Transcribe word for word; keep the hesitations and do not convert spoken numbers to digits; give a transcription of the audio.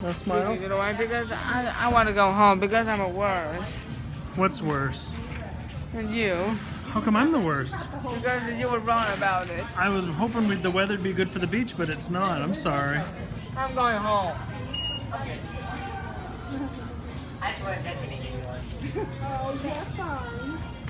No smiles? You know why? Because I, I want to go home because I'm worse What's worse? than you. How come I'm the worst? Because you were wrong about it. I was hoping we, the weather'd be good for the beach, but it's not. I'm sorry. I'm going home. Oh, that's fine.